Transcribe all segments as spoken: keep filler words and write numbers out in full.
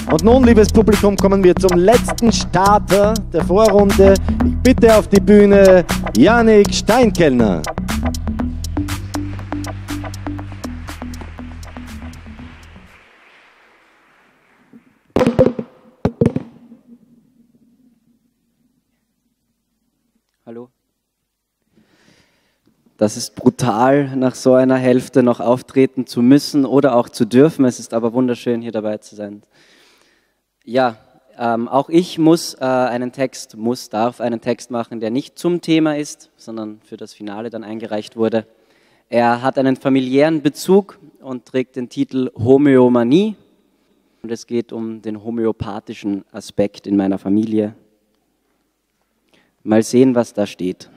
Und nun, liebes Publikum, kommen wir zum letzten Starter der Vorrunde. Ich bitte auf die Bühne Yannick Steinkellner. Hallo. Das ist brutal, nach so einer Hälfte noch auftreten zu müssen oder auch zu dürfen. Es ist aber wunderschön, hier dabei zu sein. Ja, ähm, auch ich muss äh, einen Text, muss, darf einen Text machen, der nicht zum Thema ist, sondern für das Finale dann eingereicht wurde. Er hat einen familiären Bezug und trägt den Titel Homöomanie. Und es geht um den homöopathischen Aspekt in meiner Familie. Mal sehen, was da steht.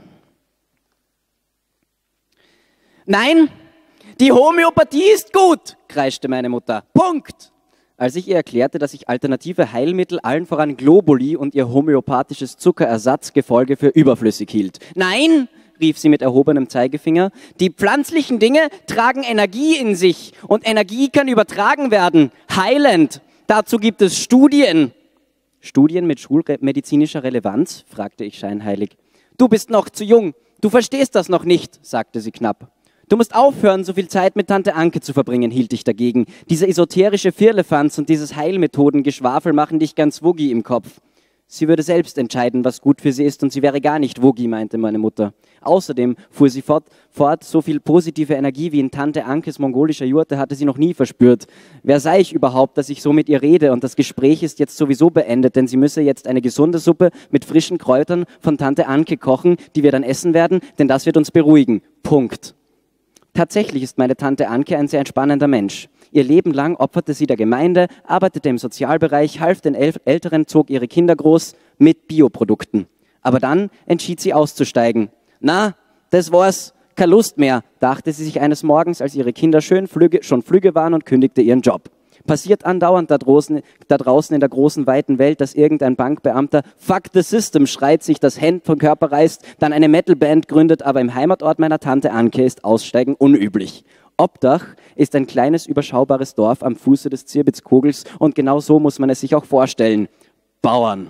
Nein, die Homöopathie ist gut, kreischte meine Mutter. Punkt. Als ich ihr erklärte, dass ich alternative Heilmittel, allen voran Globuli und ihr homöopathisches Zuckerersatzgefolge für überflüssig hielt. Nein, rief sie mit erhobenem Zeigefinger, die pflanzlichen Dinge tragen Energie in sich und Energie kann übertragen werden, heilend. Dazu gibt es Studien. Studien mit schulmedizinischer Relevanz? Fragte ich scheinheilig. Du bist noch zu jung, du verstehst das noch nicht, sagte sie knapp. Du musst aufhören, so viel Zeit mit Tante Anke zu verbringen, hielt ich dagegen. Diese esoterische Firlefanz und dieses Heilmethodengeschwafel machen dich ganz wuggi im Kopf. Sie würde selbst entscheiden, was gut für sie ist und sie wäre gar nicht wuggi, meinte meine Mutter. Außerdem fuhr sie fort, fort, so viel positive Energie wie in Tante Ankes mongolischer Jurte hatte sie noch nie verspürt. Wer sei ich überhaupt, dass ich so mit ihr rede und das Gespräch ist jetzt sowieso beendet, denn sie müsse jetzt eine gesunde Suppe mit frischen Kräutern von Tante Anke kochen, die wir dann essen werden, denn das wird uns beruhigen. Punkt. Tatsächlich ist meine Tante Anke ein sehr entspannender Mensch. Ihr Leben lang opferte sie der Gemeinde, arbeitete im Sozialbereich, half den El- Älteren, zog ihre Kinder groß mit Bioprodukten. Aber dann entschied sie auszusteigen. Na, das war's, keine Lust mehr, dachte sie sich eines Morgens, als ihre Kinder schön flügge, schon flügge waren und kündigte ihren Job. Passiert andauernd da draußen, da draußen in der großen, weiten Welt, dass irgendein Bankbeamter Fuck the System schreit, sich das Hemd vom Körper reißt, dann eine Metalband gründet, aber im Heimatort meiner Tante Anke ist Aussteigen unüblich. Obdach ist ein kleines, überschaubares Dorf am Fuße des Zirbitzkogels und genau so muss man es sich auch vorstellen. Bauern.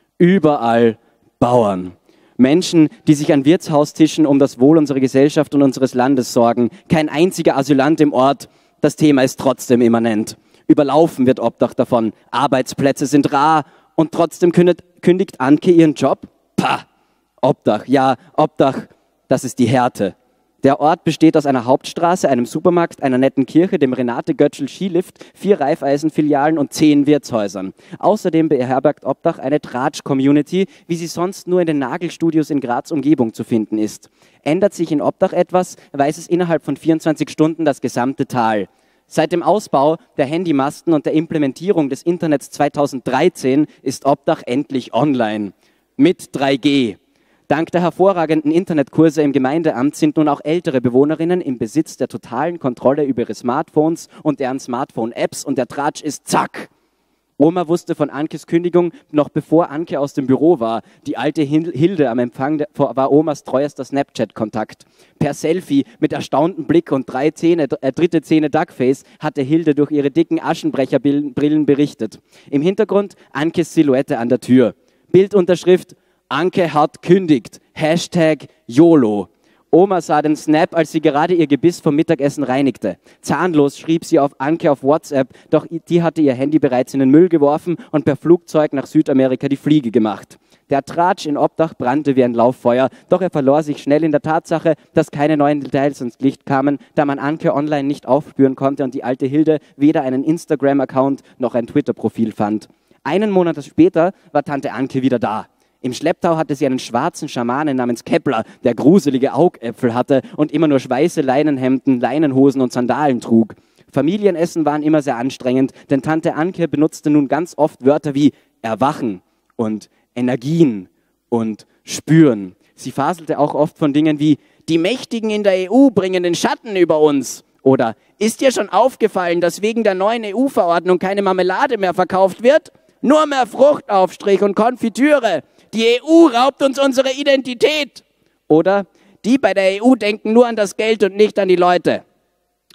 Überall Bauern. Menschen, die sich an Wirtshaustischen um das Wohl unserer Gesellschaft und unseres Landes sorgen. Kein einziger Asylant im Ort. Das Thema ist trotzdem immanent. Überlaufen wird Obdach davon. Arbeitsplätze sind rar und trotzdem kündigt, kündigt Anke ihren Job? Pah! Obdach, ja, Obdach, das ist die Härte. Der Ort besteht aus einer Hauptstraße, einem Supermarkt, einer netten Kirche, dem Renate Götzschel Skilift, vier Raiffeisen-Filialen und zehn Wirtshäusern. Außerdem beherbergt Obdach eine Tratsch-Community, wie sie sonst nur in den Nagelstudios in Graz Umgebung zu finden ist. Ändert sich in Obdach etwas, weiß es innerhalb von vierundzwanzig Stunden das gesamte Tal. Seit dem Ausbau der Handymasten und der Implementierung des Internets zweitausenddreizehn ist Obdach endlich online. Mit drei G. Dank der hervorragenden Internetkurse im Gemeindeamt sind nun auch ältere Bewohnerinnen im Besitz der totalen Kontrolle über ihre Smartphones und deren Smartphone-Apps und der Tratsch ist zack. Oma wusste von Ankes Kündigung noch bevor Anke aus dem Büro war. Die alte Hilde am Empfang war Omas treuester Snapchat-Kontakt. Per Selfie mit erstauntem Blick und drei Zähne, äh, dritte Zähne Duckface hatte Hilde durch ihre dicken Aschenbrecherbrillen berichtet. Im Hintergrund Ankes Silhouette an der Tür. Bildunterschrift: Anke hat kündigt. Hashtag YOLO. Oma sah den Snap, als sie gerade ihr Gebiss vom Mittagessen reinigte. Zahnlos schrieb sie auf Anke auf WhatsApp, doch die hatte ihr Handy bereits in den Müll geworfen und per Flugzeug nach Südamerika die Fliege gemacht. Der Tratsch in Obdach brannte wie ein Lauffeuer, doch er verlor sich schnell in der Tatsache, dass keine neuen Details ins Licht kamen, da man Anke online nicht aufspüren konnte und die alte Hilde weder einen Instagram-Account noch ein Twitter-Profil fand. Einen Monat später war Tante Anke wieder da. Im Schlepptau hatte sie einen schwarzen Schamanen namens Kepler, der gruselige Augäpfel hatte und immer nur weiße Leinenhemden, Leinenhosen und Sandalen trug. Familienessen waren immer sehr anstrengend, denn Tante Anke benutzte nun ganz oft Wörter wie Erwachen und Energien und Spüren. Sie faselte auch oft von Dingen wie die Mächtigen in der E U bringen den Schatten über uns oder ist dir schon aufgefallen, dass wegen der neuen E U-Verordnung keine Marmelade mehr verkauft wird? Nur mehr Fruchtaufstrich und Konfitüre. Die E U raubt uns unsere Identität. Oder die bei der E U denken nur an das Geld und nicht an die Leute.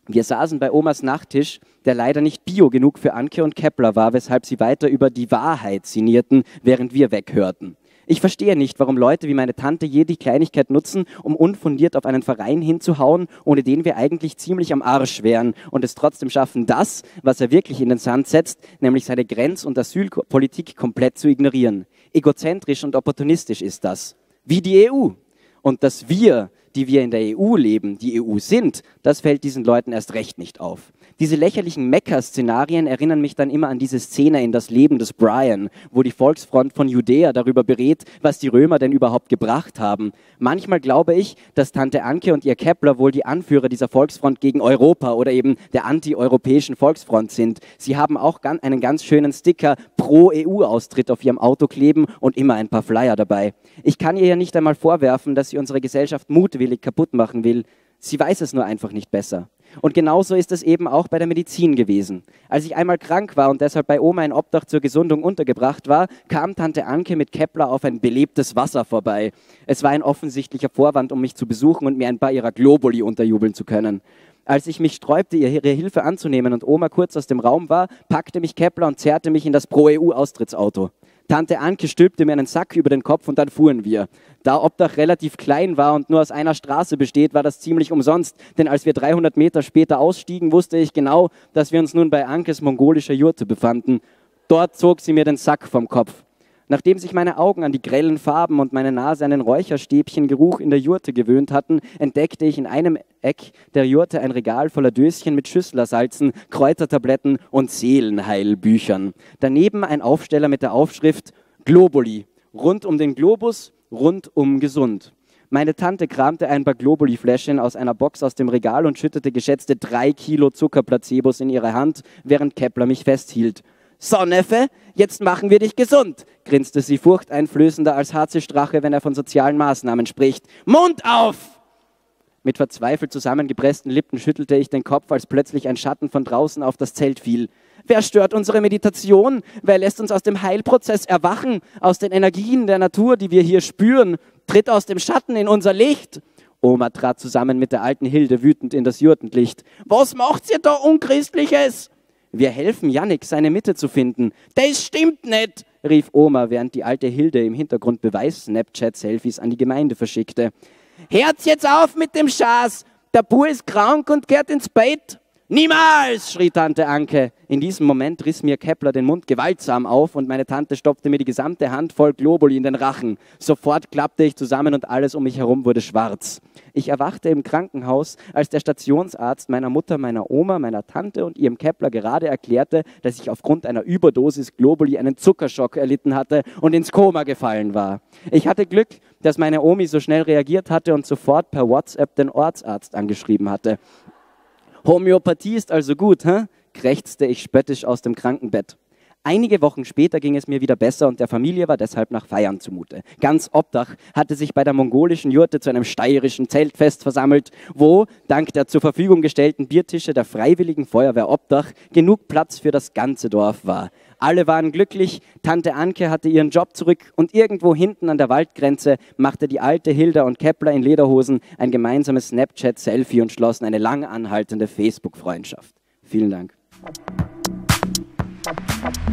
Wir saßen bei Omas Nachttisch, der leider nicht bio genug für Anke und Kepler war, weshalb sie weiter über die Wahrheit sinnierten, während wir weghörten. Ich verstehe nicht, warum Leute wie meine Tante jede Kleinigkeit nutzen, um unfundiert auf einen Verein hinzuhauen, ohne den wir eigentlich ziemlich am Arsch wären und es trotzdem schaffen, das, was er wirklich in den Sand setzt, nämlich seine Grenz- und Asylpolitik komplett zu ignorieren. Egozentrisch und opportunistisch ist das. Wie die E U. Und dass wir, die wir in der E U leben, die E U sind, das fällt diesen Leuten erst recht nicht auf. Diese lächerlichen Mekka-Szenarien erinnern mich dann immer an diese Szene in Das Leben des Brian, wo die Volksfront von Judäa darüber berät, was die Römer denn überhaupt gebracht haben. Manchmal glaube ich, dass Tante Anke und ihr Kepler wohl die Anführer dieser Volksfront gegen Europa oder eben der anti-europäischen Volksfront sind. Sie haben auch einen ganz schönen Sticker pro E U-Austritt auf ihrem Auto kleben und immer ein paar Flyer dabei. Ich kann ihr ja nicht einmal vorwerfen, dass sie unsere Gesellschaft mutwillig kaputt machen will. Sie weiß es nur einfach nicht besser. Und genauso ist es eben auch bei der Medizin gewesen. Als ich einmal krank war und deshalb bei Oma in Obdach zur Gesundung untergebracht war, kam Tante Anke mit Kepler auf ein belebtes Wasser vorbei. Es war ein offensichtlicher Vorwand, um mich zu besuchen und mir ein paar ihrer Globuli unterjubeln zu können. Als ich mich sträubte, ihre Hilfe anzunehmen und Oma kurz aus dem Raum war, packte mich Kepler und zerrte mich in das Pro-E U-Austrittsauto. Tante Anke stülpte mir einen Sack über den Kopf und dann fuhren wir. Da Obdach relativ klein war und nur aus einer Straße besteht, war das ziemlich umsonst, denn als wir dreihundert Meter später ausstiegen, wusste ich genau, dass wir uns nun bei Ankes mongolischer Jurte befanden. Dort zog sie mir den Sack vom Kopf. Nachdem sich meine Augen an die grellen Farben und meine Nase an den Räucherstäbchengeruch in der Jurte gewöhnt hatten, entdeckte ich in einem Eck der Jurte ein Regal voller Döschen mit Schüsslersalzen, Kräutertabletten und Seelenheilbüchern. Daneben ein Aufsteller mit der Aufschrift Globuli, rund um den Globus, rundum gesund. Meine Tante kramte ein paar Globuli-Fläschchen aus einer Box aus dem Regal und schüttete geschätzte drei Kilo Zuckerplacebos in ihre Hand, während Kepler mich festhielt. »So, Neffe, jetzt machen wir dich gesund«, grinste sie furchteinflößender als Harzstrache, wenn er von sozialen Maßnahmen spricht. »Mund auf!« Mit verzweifelt zusammengepressten Lippen schüttelte ich den Kopf, als plötzlich ein Schatten von draußen auf das Zelt fiel. »Wer stört unsere Meditation? Wer lässt uns aus dem Heilprozess erwachen, aus den Energien der Natur, die wir hier spüren? Tritt aus dem Schatten in unser Licht!« Oma trat zusammen mit der alten Hilde wütend in das Jurtenlicht. »Was macht's ihr da Unchristliches?« »Wir helfen Jannik, seine Mitte zu finden.« »Das stimmt nicht«, rief Oma, während die alte Hilde im Hintergrund Beweis-Snapchat-Selfies an die Gemeinde verschickte. »Hört's jetzt auf mit dem Schaß! Der Bub ist krank und kehrt ins Bett!« »Niemals«, schrie Tante Anke. In diesem Moment riss mir Kepler den Mund gewaltsam auf und meine Tante stopfte mir die gesamte Hand voll Globuli in den Rachen. Sofort klappte ich zusammen und alles um mich herum wurde schwarz. Ich erwachte im Krankenhaus, als der Stationsarzt meiner Mutter, meiner Oma, meiner Tante und ihrem Kepler gerade erklärte, dass ich aufgrund einer Überdosis Globuli einen Zuckerschock erlitten hatte und ins Koma gefallen war. Ich hatte Glück, dass meine Omi so schnell reagiert hatte und sofort per WhatsApp den Ortsarzt angeschrieben hatte. »Homöopathie ist also gut, hä?«, krächzte ich spöttisch aus dem Krankenbett. Einige Wochen später ging es mir wieder besser und der Familie war deshalb nach Feiern zumute. Ganz Obdach hatte sich bei der mongolischen Jurte zu einem steirischen Zeltfest versammelt, wo, dank der zur Verfügung gestellten Biertische der Freiwilligen Feuerwehr Obdach, genug Platz für das ganze Dorf war. Alle waren glücklich, Tante Anke hatte ihren Job zurück und irgendwo hinten an der Waldgrenze machte die alte Hilda und Kepler in Lederhosen ein gemeinsames Snapchat-Selfie und schlossen eine lang anhaltende Facebook-Freundschaft. Vielen Dank.